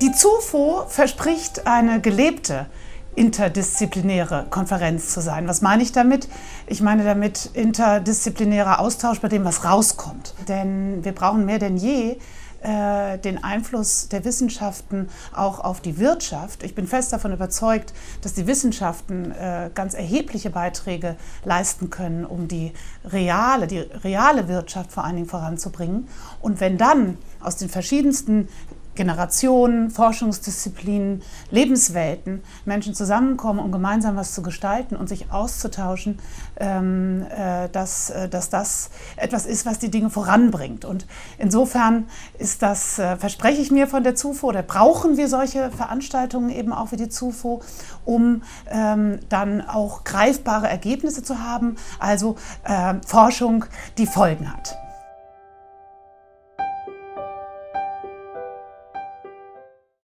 Die ZUFO verspricht eine gelebte interdisziplinäre Konferenz zu sein. Was meine ich damit? Ich meine damit interdisziplinärer Austausch bei dem, was rauskommt. Denn wir brauchen mehr denn je den Einfluss der Wissenschaften auch auf die Wirtschaft. Ich bin fest davon überzeugt, dass die Wissenschaften ganz erhebliche Beiträge leisten können, um die reale Wirtschaft vor allen Dingen voranzubringen. Und wenn dann aus den verschiedensten Generationen, Forschungsdisziplinen, Lebenswelten Menschen zusammenkommen, um gemeinsam was zu gestalten und sich auszutauschen, dass das etwas ist, was die Dinge voranbringt. Und insofern ist das, verspreche ich mir von der ZUFO, oder brauchen wir solche Veranstaltungen eben auch wie die ZUFO, um dann auch greifbare Ergebnisse zu haben, also Forschung, die Folgen hat.